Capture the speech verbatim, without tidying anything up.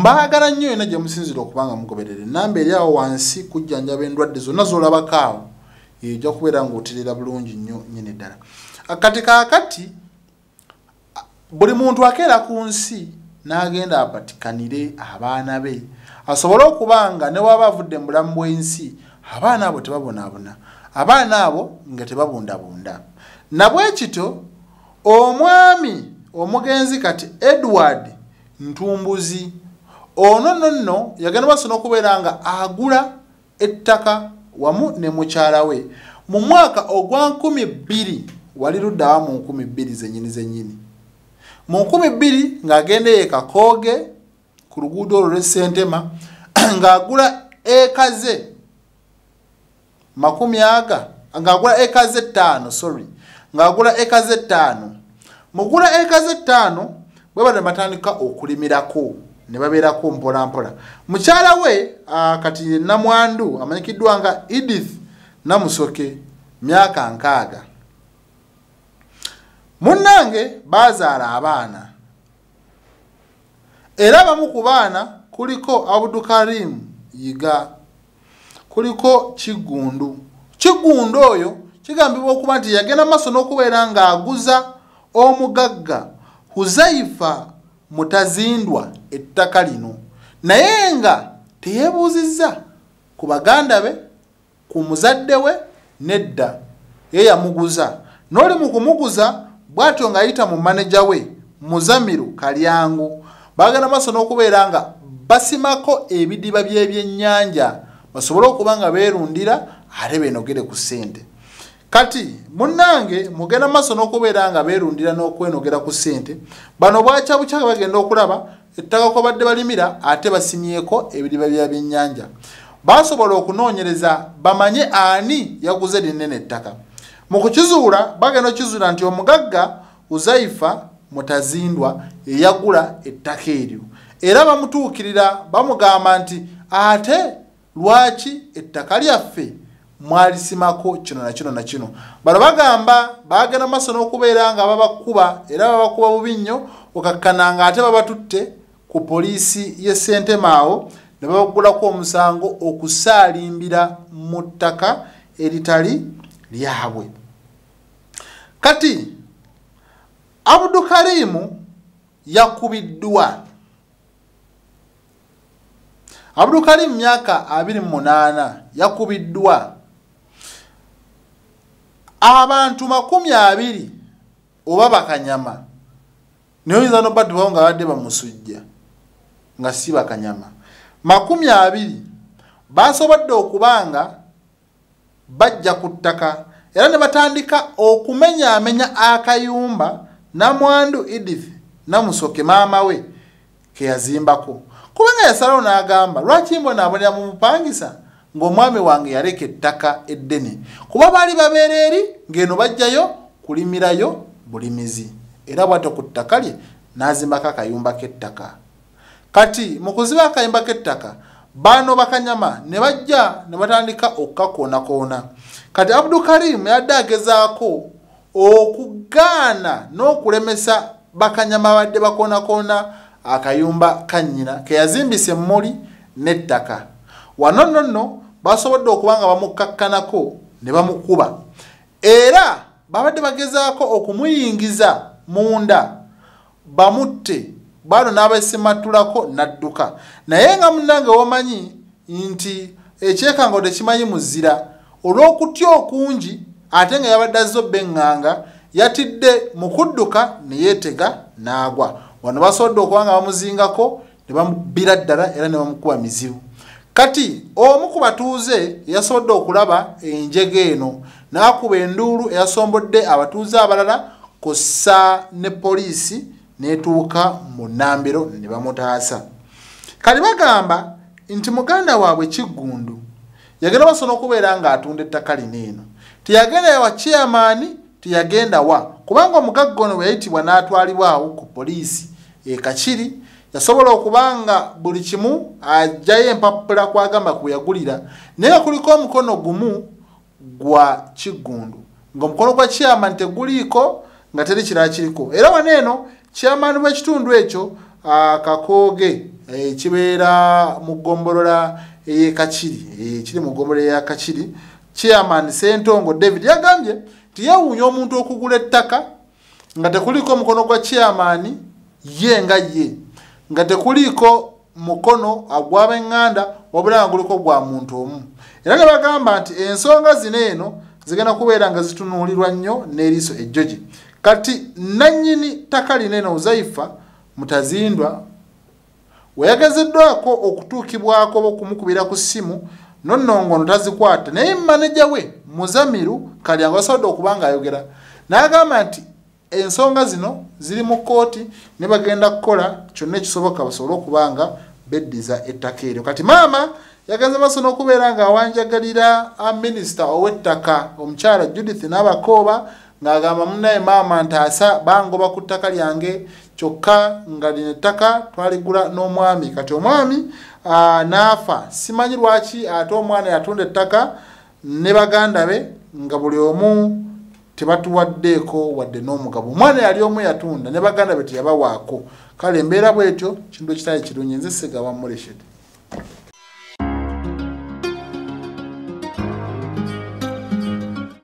Mbaagala nnyo ena gye musinzira okubanga mugoberere namba eri awo wansi kujjanjaba endwadde zonna z'olabako awo ejja kubeera ng'oterera bulungi nnyo nnyini ddala. Kati kaakati buli muntu akeera ku nsi n'agenda apatikanire abaana be asobole okuba nga ne waba avudde mu bulamu bw'ensi abaana abo tebabonaabona, abaana abo nga tebabundabunda. Na bwe kityo omwami omugenzi kati Edward Ntumbuzi ono nonno yagenda baso n'okubeera nga agula ettaka wamu ne mukyala we mu mwaka ogwa nkumi bbiri wali luddawa mu nkumi bbiri zennyini zennyini. Mu nkumi bbiri ng'agenda e Kakooge ku luguudo olwo lw'Essentema ng'agula eka ze makumi aga ng'agula eka ze ttaano sorry ng'agula eka ze ttaano. Mugula eka ze ttaano bwe bade batandika okulimirako ne babeerako mpola mpola. Mukyala we kati namwandu amanyikiddwa nga Edith Namusoke myaka nkaaga. Munnange bazaala abaana era bamu ku baana kuliko Abdukarim Yiga, kuliko Kigundu. Kigundu oyo kigambibwa okuba nti yagenda maaso n'okubeera ng'aguza omugagga Huzaifa Mutazindwa ettaka lino, naye nga teyeebuuzizza ku baganda be, ku muzadde we nedda, ye yamuguza. N'oli mu kumuguza bw'atyo ng'ayita mu maneja we Muzamiru Kalyangu, baagenda maaso n'okubeera nga basimako ebidiba by'ebyennyanja basobole okuba nga beerundira ate beenogere ku ssente. Kati munnange mugenda maaso n'okubeera nga beerundira n'okwenogera ku ssente, bano bwakya bukya bagenda okulaba ettaka ko badde balimira ate basimyeko ebidiba bya byennyanja. Basobola okunoonyereza bamanye ani yaguze linnene ettaka. Mu kukizuula bagenda okizuula nti omugagga Huzaifa Mutazindwa eyagula ettaka eryo, era bamutuukirira bamugamba nti ate lwaki ettaka lyaffe mwalisimako kino na kino na kino. Bano bagamba baagenda maaso n'okubeera nga babakuba era babakuba bubi nnyo okakkana nga ate babatutte ku poliisi y'e Ssentema awo ne babagulako omusango okusaalimbira mu ttaka eritali lyabwe. Kati Abdukarimu yakubiddwa. Abdukarimu myaka abiri mu munaana yakubiddwa. Abantu makumi abiri oba Bakanyama noyinza n'obaddubawo nga badde bamusujja nga si Bakanyama makumi abiri basobodde okubanga bajja ku ttaka era ne batandika okumenyaamenya akayumba namwandu Edith Namusoke maama we ke yazimbako, kubanga yasalawo n'agamba lwaki mbonaabonera mu mupangisa ng'omwami wange yaleka ettaka eddene, kuba baali babeera eri ng'eno bajjayo kulimirayo bulimizi, era bw'atyo ku ttaka lye n'azimbako akayumba k'ettaka. Kati mu kuziba akayumba k'ettaka bano Bakanyama ne bajja ne batandika okukakoonakoona. Kati Abdukarimu yadde agezaako okugaana n'okulemesa Bakanyama badde bakoonakoona akayumba ka nnyina ke yazimbisa emmuli n'ettaka. Wano nonno basobodde okuba nga bamukakkanako ne bamukuba, era babadde bagezaako okumuyingiza munda bamutte, bano n'abasimatulako n'adduka. Naye nga munnange womanyi nti ekyekango tekimanyi muzira, olw'okutya okungi ate nga yabadde azze obba eŋŋanga yatidde mu kudduka ne yeetega n'agwa. Wano basobodde okuba nga bamuzingako ne bamubbira ddala era ne bamukuba mizibu. Kati omu ku batuuze yasobodde okulaba enjege eno n'akuba enduulu eyasombodde abatuuze abalala kossa ne poliisi n'etuuka mu Nnambiro ne bamutaasa. Kati bagamba nti muganda waabwe Kigundu yagenda basobola okubeera ng'atunda ettaka lino eno, teyagenda wa chairman, teyagenda wa, kubanga omugagga ono bwe yayitibwa n'atwalibwa awo ku poliisi e Kakiri yasobola okubanga buli kimu ajjayo empapula kwagamba kuyagulira, naye kuliko omukono gumu gwa Kigundu ng'omukono gwa chairman teguliiko nga teri kirala kiriko. Era wano eno chairman w'ekitundu ekyo Kakooge e, kibeera mu ggombolola eye Kachiri e, kiri mu ggombolola ya Kachiri. Chairman Sentongo David yagambye nti yewuunya omuntu okugula ettaka nga tekuliko mukono gwa chairman ye nga ye nga tekuliko mukono agw'abenganda wabula nga guliko gwa muntu omu. Era ne bagamba nti ensonga zino eno zigenda kubeera nga zitunuulirwa nnyo n'eriiso ejjogi. Kati nannyini ttaka lino eno Uzaifa Mutazindwa weyagezeddwako okutuukibwako okumukubira ku ssimu nonnongono tazikwata, naye manager we Muzamiru Kalyango asobodde okuba ng'ayogera n'agamba nti ensonga zino ziri mu kkooti ne bagenda kukola kyonna ekisoboka basobole okuba nga beddiza ettaka eryo. Kati maama yagenze maaso n'okubeera ng'awanjagalira minisita ow'ettaka omukyala Judith Nabakooba ng'agamba munnaye maama ntaasa bangoba ku ttaka lyange kyokka nga lino ettaka twaligula n'omwami. Kati omwami uh, n'afa, simanyi lwaki ate omwana yatunda ettaka ne baganda be nga buli omu tebatuwaddeeko wadde n'omugabo. Omwana yali omu yatunda ne baganda be teyabawaako. Kale embeera bwetyo kintu ekitali kirungi. Nze Ssegawa Mulekwa.